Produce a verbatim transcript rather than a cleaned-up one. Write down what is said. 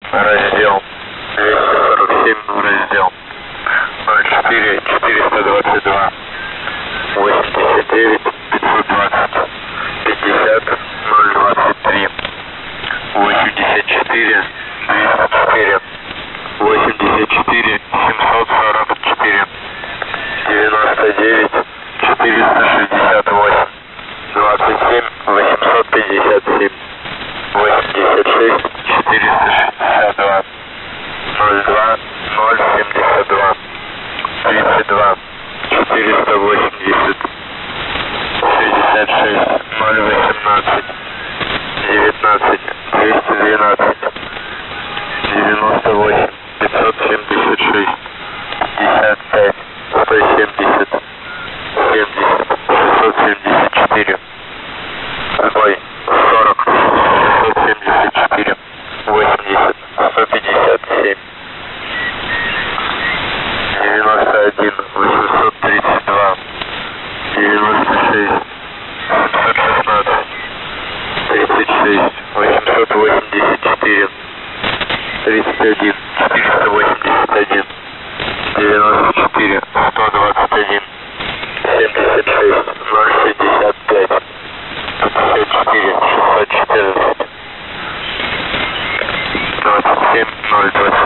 Раздел двести сорок семь, раздел ноль четыре четыреста двадцать два восемьдесят девять пятьсот двадцать пятьдесят ноль двадцать три восемьдесят четыре двести четыре восемьдесят четыре семьсот сорок четыре девяносто девять четыреста шестьдесят восемь двадцать семь восемьсот пятьдесят семь восемьдесят шесть четыреста шестьдесят два ноль два ноль семьдесят два тридцать два четыреста восемьдесят шестьдесят шесть ноль восемнадцать девятнадцать двести двенадцать девяносто восемь пятьсот семьдесят шесть пятьдесят пять сто семьдесят семьдесят шестьсот семьдесят четыре ой сорок шестьсот семьдесят четыре восемьдесят сто пятьдесят семь девяносто один восемьсот тридцать два девяносто шесть семьсот шестнадцать тридцать шесть восемьсот восемьдесят четыре тридцать один четыреста восемьдесят один девяносто четыре сто двадцать один семьдесят шесть ноль шестьдесят пять пятьдесят четыре шестьсот четырнадцать двадцать семь ноль двадцать